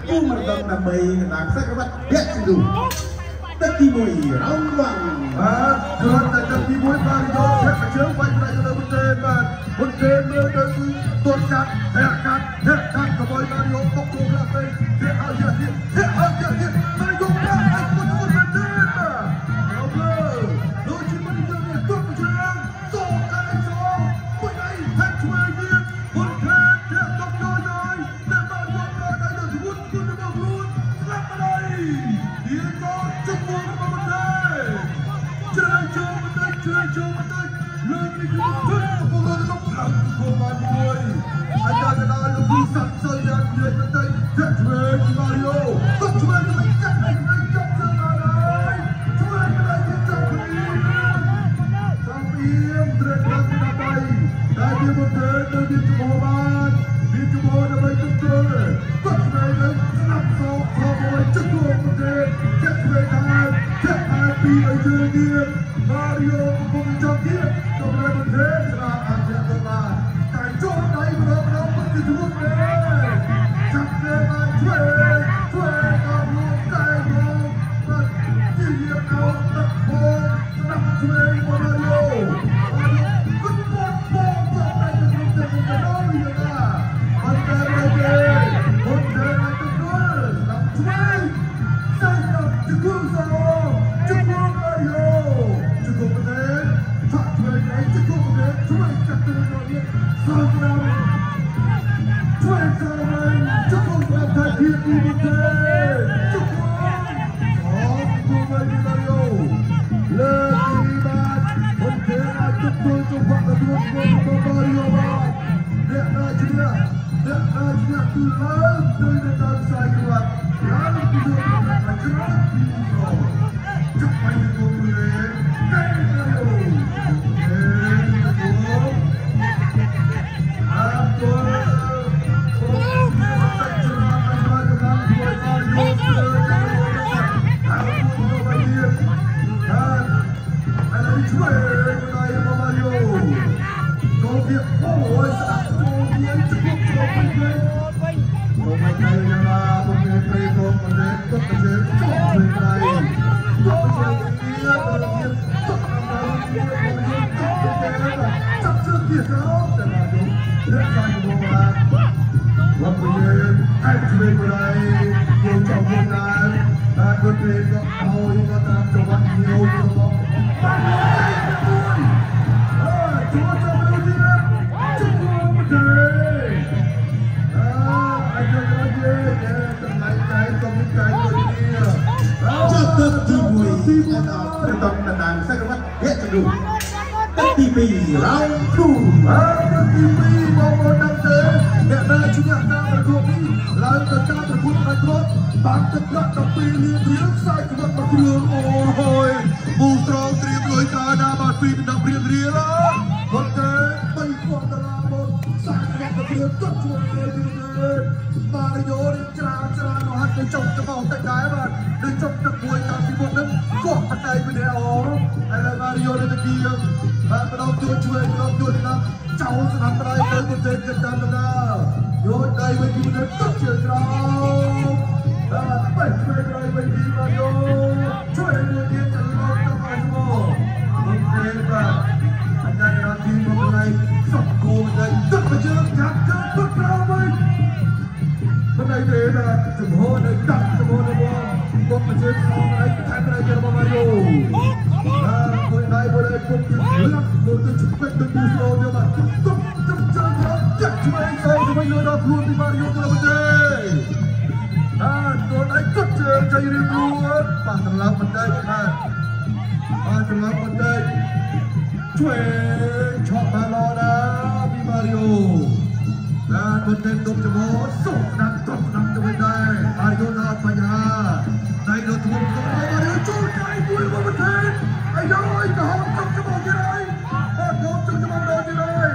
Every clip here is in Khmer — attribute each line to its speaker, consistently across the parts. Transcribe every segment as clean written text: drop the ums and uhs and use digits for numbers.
Speaker 1: Umerdamដើម្បីកណ្ដាលខ្សែក្រវ៉ាត់វគ្គទីទឹកទី1រងវាំងបាទគ្រាន់តែទឹកទី1បានយកធាក់ជើងបាញ់ផ្នែកទៅលើមុនទេបាទមុនទេមើលទៅទន់កាត់ធាក់កាត់កុំឲ្យបានយកបុកចូលខ្លះពេកធាក់ឲ្យយកទៀតបានយកប្រាក់ឲ្យមុនមែនទេបាទเอาเลยដូចជាមិនយកនេះទន់ជើងសូកាយសូមួយដៃហាត់ឆ្វេងទៀតមុនទេធាក់តុកយកហើយតែបានយកប្រាក់ឲ្យទៅមុនគុណរបស់ខ្លួនស្លាប់ទៅហើយទៀតក៏ជុំមុនរបស់មុនទេជ្រើចូលមកលើកនេះគឺធ្វើពុករត់ឡើងគោបានមួយអាចារ្យដល់លោកគ្រូសាត់សើយ៉ាងនិយាយទៅធាក់ឆ្វេងម៉ារីអូទុកឆ្វេងទៅកាត់ឲ្យចាប់ទៅបានហើយឆ្វេងទៅចាប់ពីត្រេកដល់ដើម្បីតែវាមិនទេទៅវាច្បោបានវាច្បោដើម្បីទប់ទល់ទុកឆ្វេងទៅស្នាប់សោកខំឲ្យជិះចូលប្រទេសធាក់ឆ្វេងថាធាក់ឲ្យពីឲ្យជើងទៀតម៉ារីអូកំពុងចាប់ទៀតទៅប្រទេសស្រាអាចារ្យទៅបានតែចូលដៃម្ដងមិនទៅជួបទេចាប់ទេបានឆ្វេងដល់លោកតែមកបាទជាយាកោទឹកបងស្ដាប់ឆ្វេងម៉ារីអូគុណបងចាប់តែទៅក្នុងទៅដល់វាណាអត់តែទេអត់តែទៅដល់ស្ដាប់ឆ្វេងសាច់ដល់ជគុំសោជគុំម៉ារីអូជគុំទេថាឆ្វេងឯងជគុំទេឆ្វេងកាត់ទៅដល់នេះសោស្ដាប់ឆ្វេងទៅជគុំស្ដាប់ថាជាទីនេះទេជគុំអូជគុំម៉ារីអូលើទីបាទអូខេអាចជគុំទៅបាក់ទៅមកម៉ារីអូបាទអ្នកណាឈ្នះគឺឡើងទៅដល់ខ្សែក្រវ៉ាត់ឡើងទៅដល់ខ្សែក្រវ៉ាត់ចាប់ไปទៅគូលេតែអូទី2រោងគ្រូទី2បងប្អូនដឹងទេអ្នកណាឈ្នះការប្រកួតនេះឡើងទៅការប្រកួតផ្នែកគ្រាប់បានទឹកប្រាក់12លានរៀលខ្សែក្រវ៉ាត់មួយគ្រឿងអូយមូស្រងត្រៀមលុយក្រោយដល់បាន2ដល់រៀលប៉ុន្តែ$3,000មកខ្សែក្រវ៉ាត់មួយគ្រឿងទឹកជួយឲ្យទៀតម៉ារីអូនេះច្រើនមកហាត់ទៅចុងទៅមកតែដែរបាទដូចចុងទឹកមួយតាមពីមុនហ្នឹងក៏បដៃពីនេះអូហើយម៉ារីអូនេះទៅគៀបាទម្ដងជួយណាចៅស្នាមដៃទៅប្រទេសចិត្តតាមតាយកដៃវិញពីនេះទឹកជើងក្រោមបាទបែកជួយដៃវិញពីម៉ារីអូជួយមួយទៀតចន្លោះទៅឲ្យមកអូខេបាទអញ្ចឹងដល់ទីមកកន្លែងសុខគោទៅទឹកជើងចាប់ជើងទឹកក្រោមវិញមិនได้ទេបាទចំហនៅដាក់ចំហនៅបងទុកជើងខំឲ្យថែមឲ្យរបស់ម៉ារីអូមួយដៃពុកជើងមួយទៅឆ្ពេចទៅទូស្រូយកបាទទុកជើងចាក់ឆ្វេងទៅវិញលើដល់ខ្លួនពីម៉ារីអូទៅប្រទេសตัวដៃទុកជើងចៃរៀងរួចប៉ះត្រឡប់បន្តិចបាទត្រឡប់បន្តិចឆ្វេងឆក់បានល្អណាស់ពីម៉ារីអូបន្តិចទុកចំហសុខស្ដាប់ទៅវិញដែរម៉ារីអូអត់បញ្ហាដៃរត់ធ្ងន់ម៉ារីអូចូលដៃមួយមកបន្តិចអាយយក៏ហត់ទុកចំហទៀតហើយទុកចំហដល់ទៀតហើយ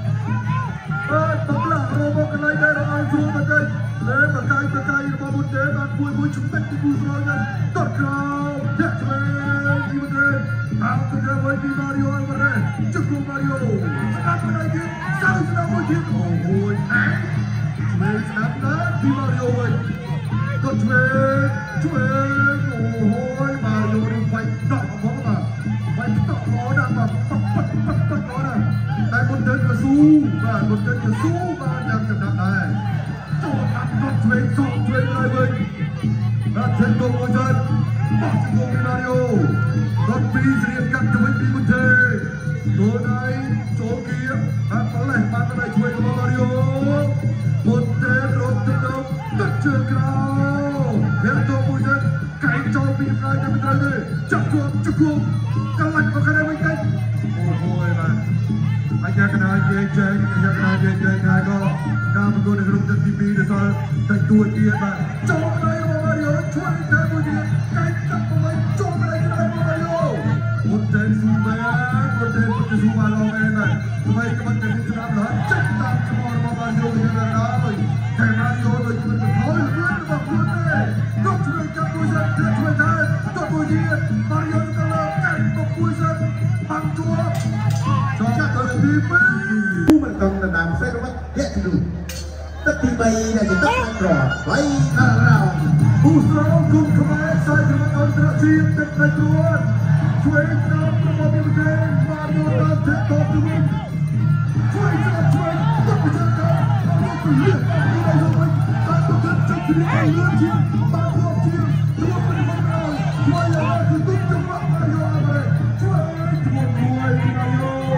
Speaker 1: បំលាក់របស់កន្លែងដែររកឲ្យស្រួលបន្តិចលេបកាយរបស់មុនទេបានមួយជំពេចពីគូស្រោចទៅដុតក្រោមធាក់ឆ្វេងពីមុនទេតាមទៅវិញពីម៉ារីអូមកដែរជុំម៉ារីអូស្ដាប់ទៅទៀតស្ដាប់មួយទៀតអូយឆ្វេងស្ដាប់ដែរពីម៉ារីអូវិញช่วยโอ้โหมาโยนไฟดอกมองมาไฟดอกมองนะแบบปัดมองนะแต่คนเดินก็สู้คนเดินก็สู้มาอย่างจะดักได้โจทย์อัดรถช่วยส่งช่วยอะไรเว้ยรัดเทนโกโมจันปัดโกมินาริโอรถปีเรียนกันจะไม่ปีบุญเทตัวไหนโจกี้อัดอะไรมาอะไรช่วยมาริโอบุญเทรถเดินตัดเชือกเราเทนโกโมจันไก่โจปีกายจะเป็นอะไรจับกลุ่มกันหลังก็ได้ไม่ได้โอ้โหมาอาจารย์คณะเย็นใจอาจารย์คณะเย็นใจนายก็การประกวดในกลุ่มจัดทีวีเดี๋ยวจะแต่งตัวเกียร์มาโจอะไรมาริโอช่วยแทนบุญเทียนไก่จับมาไว้โจอะไรก็ได้มาริโอบุญเทนสู้แม่บุญเทนบุญจะสู้มาลองเองนะทำไมก็มันจะมีสนามหลังจัดตามขบวนมาริโออย่างนั้นเลยแต่มาริโอเลยจะเป็นเขาอย่างนี้แบบนี้เลยรถช่วยจับบุญเทียนช่วยแทนจับบุญเทียนมาริโอก็เลยไก่ตบบุญเทียนบังตัวจับตัวทีมผู้มันต้องนำเส้นวัดแยกดูตัดทีใบเนี่ยจะต้องกรอบไว้ข้างเราผู้สร้างกลุ่มขบวนสายขบวนอันตรทีมเป็นประตูช่วยนำประตูเกมมาโดนการเทคโอฟด้วยช่วยตัดไปจัดการเอาลูกไปเลี้ยงเอาลูกไปตัดตัวเกิดจับทีมเอาเลี้ยงทีมบางคนทีมตัวเป็นคนเราช่วยอะไรคือตุ้มจังหวะมาโยอะไรช่วยช่วยมาโย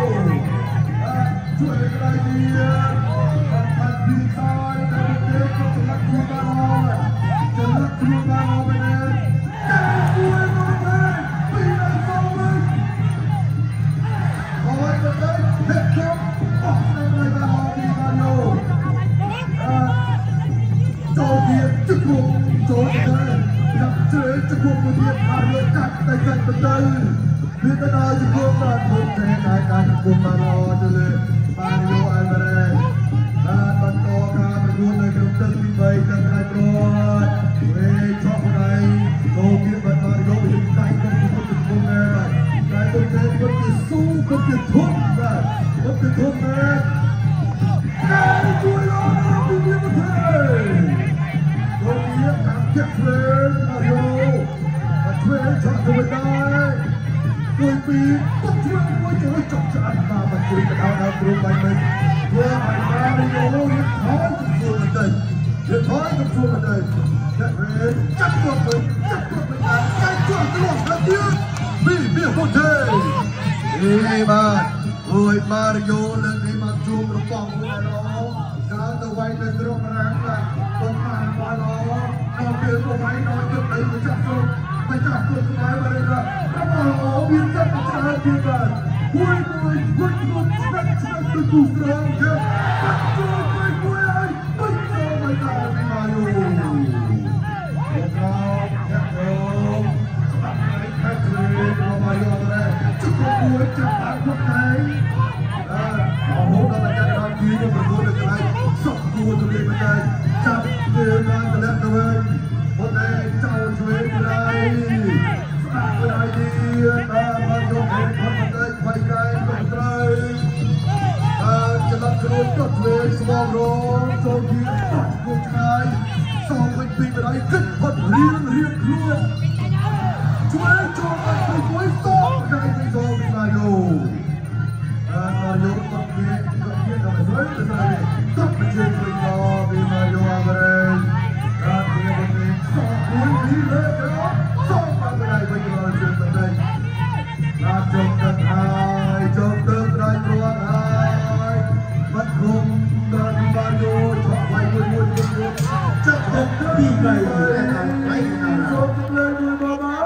Speaker 1: ช่วยอะไรดีตัดทีซ้ายแต่เด็กก็จะรักทีมบ้านเราจะรักทีมบ้านเราไปเลยแกช่วยมาเลยปีนั้นสองมือเอาไว้ก็ได้เด็กจบออกในรายการเราดีมาโยโจเกียร์จุกลุกโจเลยจับเจอจุกลุกมือเดียบมาโยกัดในกันบันไดพิจารณาจุกลุกมาทุกเทนายการจุกลุกมารอจะเลยมาโยไอเบรนการบรรโตการประยุทธ์ในกลุ่มตึกที่ใบจังไรโปรดเวชอบอะไรโจเกียร์บันมาโยไปถึงใจก็ทุกคนทุกคนเลยใจคนเทนคนที่สู้คนที่ทุบเลยคนที่ทุบเลยแกช่วยเราดูดีมาเถอะโจเกียร์การเก็บเทรนมาโยมาช่วยให้ชาติไว้ได้ด้วยปีก็ช่วยไว้จะให้จบจะอันมามาคุยกันเอากลุ่มไปไหมเพื่อให้มาริโอเรียกท้อยกับส่วนกันเรียกท้อยกับส่วนกันและเรนจับตัวเป็นการใกล้ตัวตลอดแล้วเดียวบียโคเทนี่มาโอยมาริโอเล่นให้มาจูบระป๋องเลยน้องการตะไว้ในตรงแรงเลยคนมาบอลน้องเราเปลี่ยนตัวไว้น้อยจะไปจับตัวไปจับตัวไว้มาเลยนะระป๋องบินจับตัวบินกันคุยช่วยตัวกูเสือเยอะจับตัวคุยไอ้ไม่เจอไม่ได้ไม่มาอยู่พวกเราแค่เดิมตัดไปแค่เดิมเรามาอยู่อะไรจุดกูจับตาพวกไหนเอาหัวกันไปกันบางทีก็เป็นตัวเล็กอะไรสองตัวตัวเล็กไม่ได้จับเดินมาแต่แล้วตัวเองคนไหนเจ้าช่วยไม่ได้สักไม่ได้ดีตามาโยกเห็นคนมันได้ไปไกลต้องไกลจะรับกระโดดก็เวสมองร้องโจกี้ตัดหัวใจสองเป็นปีไม่ได้ขึ้นคนเรียนครัวช่วยโจกันไปช่วยสองได้ไปโจมีมาโยมาโยก็เกียร์กันไปเลยก็ไปเจอไปต่อมีมาโยอะไรการเรียนวันนี้สองคนนี้เลยครับสองมาไม่ได้ไปรอเจอกันได้การจบกันหายจบเติมได้ตรวจหายบัดคงเดินมาโยชอบไปวนจะจบปีใหม่ไม่จบเลยมา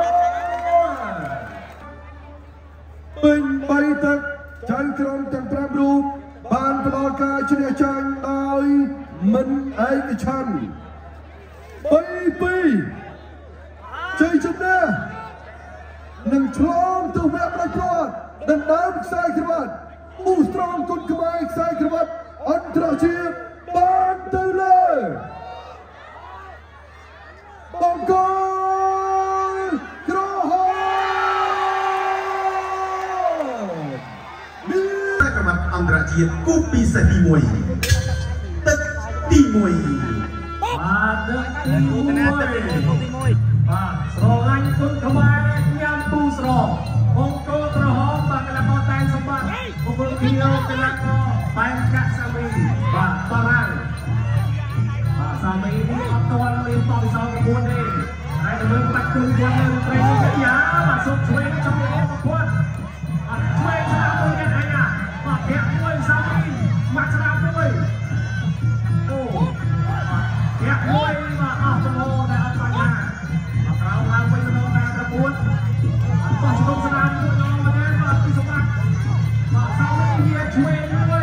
Speaker 1: เป็นไปตักใจตรงจังปราบรูปบานตลอดกายเฉลี่ยใจตายมันไอ้กระชันปีใจจุดเน่หนึ่งช่องตัวแม่ประกอบดันน้ำสายกระบัดมูสตรองกุนขมายสายกระบัดอันตรชีพบานเตเลยบางกอนกระหอบสายกระบัดอันตรชีพกูปีสตีมวยตึกตีมวยมาเด้อ
Speaker 2: ស្រឡាញ់គុណខ្មែរញ៉ាំពូស្រអង្គរក្រហមបាទកីឡាករតែសម្បត្តិបុគ្គលគីឡូកីឡាករបែបកាក់សាមីបាទបារាំងបាទសាមីនេះអត់ទាន់មានបទពិសោធន៍ប្រកួតទេហើយទៅមើលបាច់គុណគាត់នៅត្រេននេះយ៉ាបាទសុខឆ្វេងចំលោកប្រកួតអត់ឆ្វេងស្ដាប់មួយទៀតហើយណាបាទធាក់មួយសាមីមកស្ដាប់មួយអូធាក់មួយបាទអស់ចំហតែអត់បញ្ហាឡើងវិញទៅតាមប្រកួតបោះជុំស្នាមមួយដល់មកដែរបាទពីសម្រាប់បាទសាមីវាឆ្វេងមួយ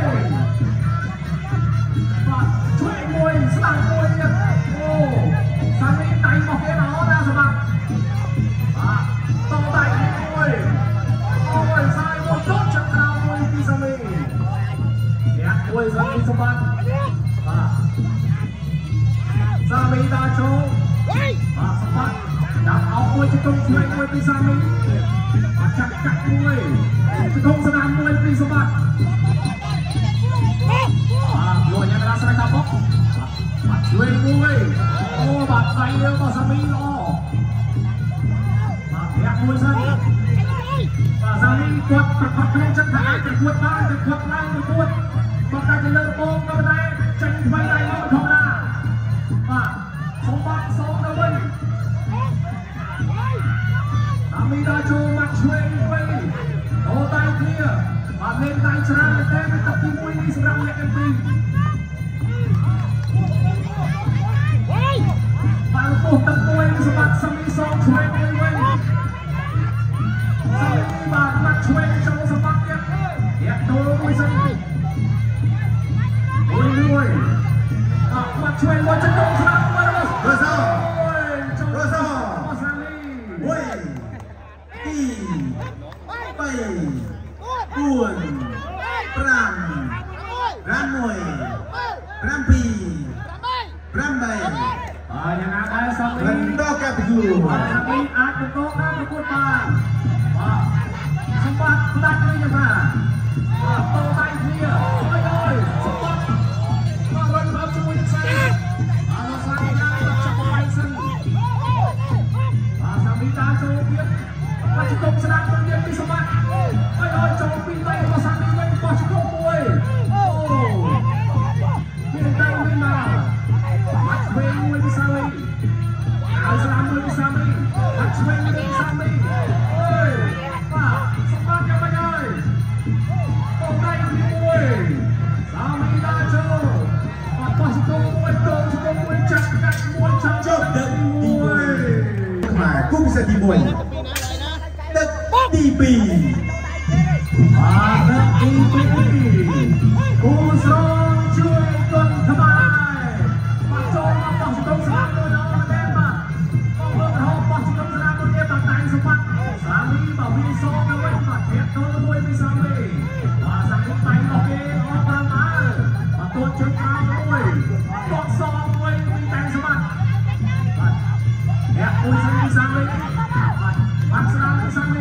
Speaker 2: បាទឆ្វេងមួយស្ដាំមួយទៀតអូសាមីដៃមកគេល្អណាស់សម្រាប់បាទតដៃមួយអូយសាយមកដុតចក្រោមមួយពីសាមីយ៉ាមួយសាមីសម្រាប់បាទសាមីដាចូលបាទសម្រាប់ដាក់អោបមួយជង្គង់ឆ្វេងមួយពីសាមីបាទចាក់កាក់មួយជង្គង់ស្នាមមួយពីសម្បត្តិបាទយកយ៉ាងណាស្រ័យតាមបុកបាទឆ្វេងមួយអូបាទដៃរបស់សាមីល្អបាទធាក់មួយសិនបាទសាមីគាត់ប្រកបក្នុងចិត្តថាអាចប្រកួតបានតែគាត់ឡើងប្រកួតគាត់តែទៅលើដំបងក៏ដែរចេញថ្មីដៃមកធម្មតាបាទសម្បត្តិសូមទៅវិញសាមីដល់ចូលមកឆ្វេងវិញអូដៃគ្នាបាទលេងដៃច្រើនតែទឹកទី1នេះសម្រាប់អ្នកទាំងពីរបាទពោះទឹកមួយសម្រាប់សាមីសងឆ្វេងវិញសាមីបាទមកឆ្វេងចូលសម្បត្តិទៀតអ្នកដូរមួយសិនមួយមកឆ្វេងមកចង្គង់ស្នាមមករបស់រសសាមីមួយពី3 4 5 6 យ៉ាងណាដែរសាមីបន្តកាប់យូរសាមីអាចបន្តការប្រកួតបានបាទសម្បត្តិផ្ដាច់នេះយ៉ាងណាបាទតដៃគ្នាអើយសម្បត្តិបាទរត់មកជាមួយខ្សែបាទសាមីឡើងចាប់បាយសិនបាទសាមីតាចូលទៀតបាទជង្គង់ស្ដាប់ទៅទៀតពីសម្បត្តិអើយចូលពីដៃរបស់សាមីវិញបោះជង្គង់មួយអូមានតែវិញមកឆ្វេងមួយពីសាមីហើយស្ដាំមួយពីសាមីហើយឆ្វេងមួយពីសាមីអើយបាទសម្បត្តិយ៉ាងម៉េចហើយអូដៃមួយសាមីដល់ចូលបាទបោះជង្គង់មួយតងជង្គង់មួយចាក់កាច់មួយចប់ទឹកទី1ខ្មែរគូពិសេសទី1ទឹកទី2បាទទឹកទី2គូស្រងជួយគុណខ្មែរបាទចូលមកបោះជង្គង់ស្ដាប់មួយដល់មកដែរបាទបងប្អូនរហូតបោះជង្គង់ស្ដាប់មួយទៀតបាទតែសម្បត្តិសាមីបាទវាសងទៅវិញបាទធាក់ចូលមួយពីសាមីបាទសាមីតែមកគេល្អប្រាំដើរបាទទួតជើងក្រោយមួយគាត់សងមួយពីតែសម្បត្តិបាទអ្នកមួយសិនពីសាមីបាទស្ដាប់ពីសាមី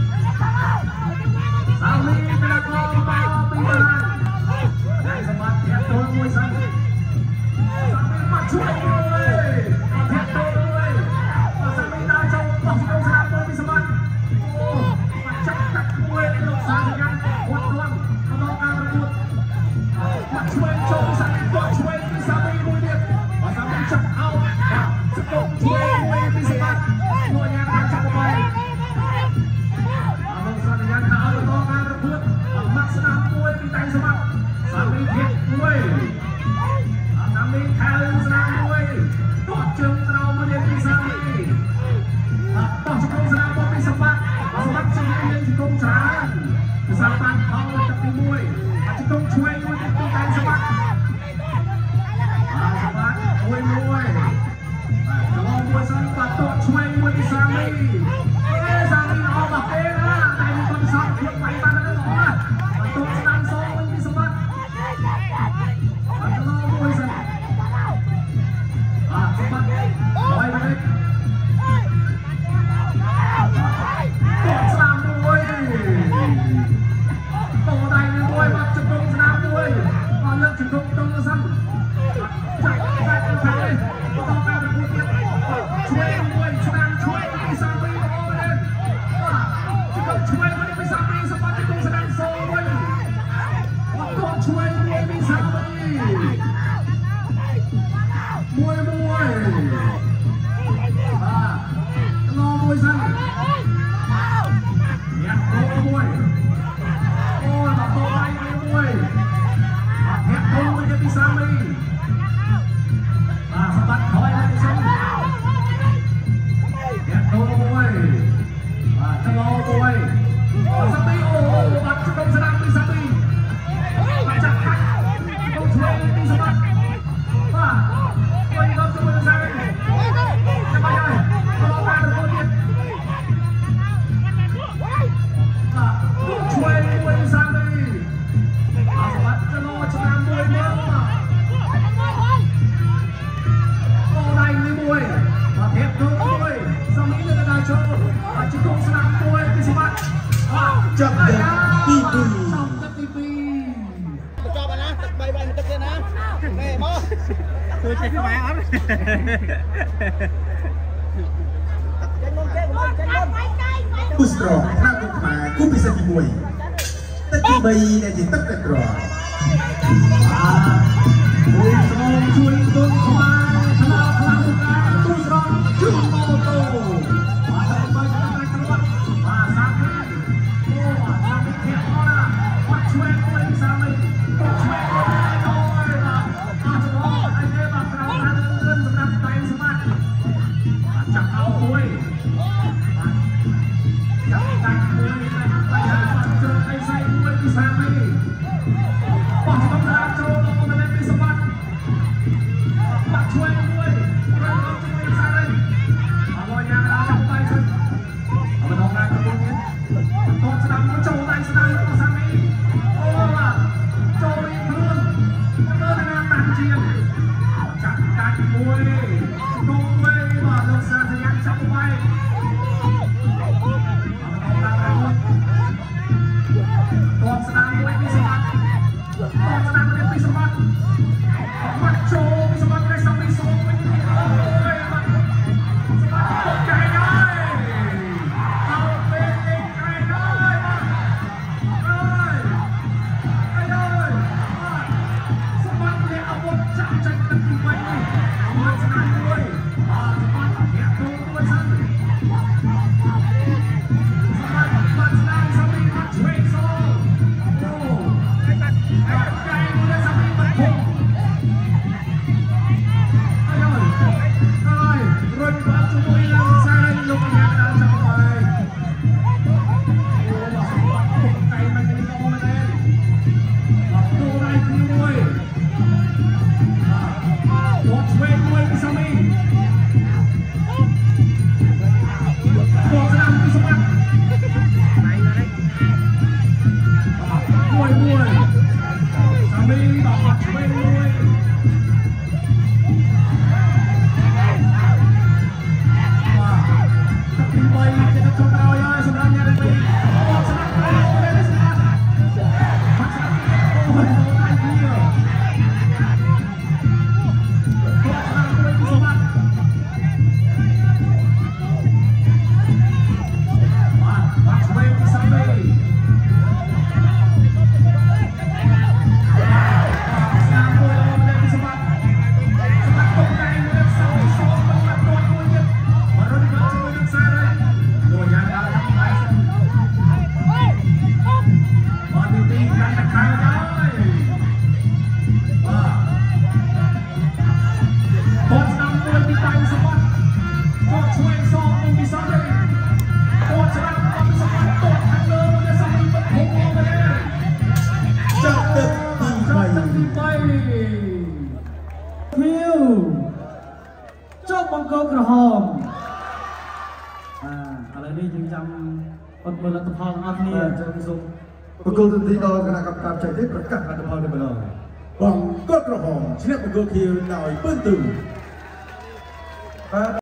Speaker 2: សាមីកីឡាករមកពីបារាំងតែសម្បត្តិធាក់ចូលមួយសិនសាមីមកជួយមួយធាក់ចូលមួយបាទសាមីដល់ចូលបោះជង្គង់ស្ដាប់មួយពីសម្បត្តិអូបាទចាប់កាត់មួយលោកសាសញ្ញាគាត់រាំដល់ការប្រកួតបាទជួយចូលពីសាមីគាត់ជួយពីសាមីមួយទៀតបាទសាមីចាប់អោតបាទជង្គង់ជួយមួយពីសម្បត្តិមួយយ៉ាងបានចាប់ទៅស្ដាប់មួយពីតែសម្បត្តិសាមីធាក់មួយសាមីខៅស្ដាប់មួយទាត់ជើងក្រោមមកពីសាមីបោះជង្គង់ស្ដាប់មកពីសម្បត្តិសម្បត្តិជើងមានជង្គង់ច្រើនសម្បត្តិផលទឹកទី1ជង្គង់ឆ្វេងមួយពីតែសម្បត្តិសម្បត្តិមួយចងមួយសិនបាទទាត់ឆ្វេងមួយពីសាមីសាមីល្អមកទេណាតែមានគាត់សោកខ្លួនបែបបានទៅល្អណាស់ទូស្ដាំសងវិញពីសម្បត្តិអត់ឡងមួយសិនសម្បត្តិហើយមកនេះស្ដាំមួយតោដៃមួយមកជង្គង់ស្ដាំមួយអត់លើកជង្គង់តង់ទៅសិនចាក់ទៅខាងនេះបន្តការប្រកួត
Speaker 1: จับเด็กปีปี
Speaker 3: จอบนะใบมันตึกเลยนะแม่บ่คือใช้ที่ไม้อัพ
Speaker 1: กุศลพระกุมากุปิสติมวยตะกี้ใบเนี่ยจิตตักตะกรอ
Speaker 2: บุญสมช่วยต้นขวาพลังพลังกายตุ้งร้องจุ่มโมโตมาทำไปจะได้กระวัดมาสามนี้โอ้ทำให้เทียบว่าวัดช่วยคนสามีช่วยคนน้อยมาอาจจะมองไอ้เนี่ยมาเราทำเงินสำหรับไต่สมัครจับเอาด้วยจับได้ด้วยนะครับไปหาความเจอไอ้ใส่ด้วยที่สามีปองต้องการโจมมาเล่นปีสมัครมาช่วยด้วยเราต้องช่วยสามีมาลอยยางเราจับไปสิเอาไปทำงานกับตรงนี้ต้องสนามโจมไต่สนามของสามีโอ้ล่ะโจมอีกเรื่องเดินงานต่างเชียงจับการมวยตรงเวว่าลงสนามยังจับไปตอนสนามมวยปีสมัครตอนสนามมวยปีสมัครมาโจปีสมัครได้สามีสองไปโอ้ยมาสมัครตกใจได้เอาเป็นเองใครได้มาได้สมัครเนี่ยเอาบทจับใจกันที่ไว้เอามาสนามมวยมาสมัครเนี่ยโดนด้วยซ้ำจบบังกอกระหอบอะไรนี่จึงจำคนบนรัฐพลอัพเนี่ยจะมีส่ง
Speaker 1: ประกอบดนตรีต่อคณะกรรมการใจได้ประกาศรัฐพลได้มาเลยบังกอกระหอบชนะบังกอกคิวหน่อยปื้นตึง